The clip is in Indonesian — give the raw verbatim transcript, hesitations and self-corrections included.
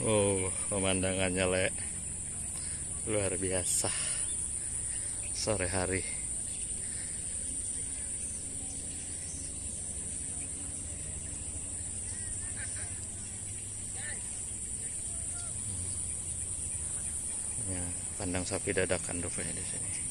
Oh, pemandangannya le luar biasa sore hari. Ya, kandang sapi dadakan rupanya di sini.